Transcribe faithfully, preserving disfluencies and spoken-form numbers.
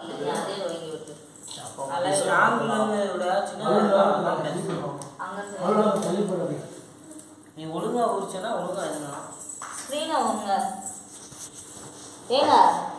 வாங்கிக்கிறேன் அதே வாங்கி விட்டு அப்போ ஸ்ட்ராங்ல விட சின்ன அங்க நீ ஒழுங்கா ஊறிச்சனா ஒழுங்கா எழுதலாம் ஸ்கிரீனை வாங்க ஏங்க